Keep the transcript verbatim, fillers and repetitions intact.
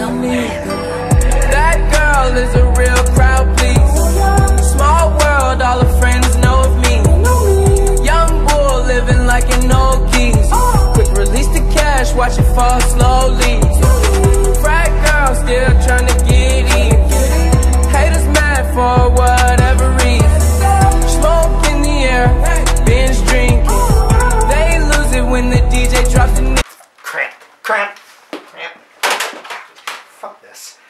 of me. That girl is a real crowd, please. Small world, all her friends know of me. Young bull living like an old geese. Quick release the cash, watch it fall slowly. Frat girl still trying to get in. Haters mad for whatever reason. Smoke in the air, binge drinking. They lose it when the D J drops the. Cramp, cramp, cramp. Fuck this.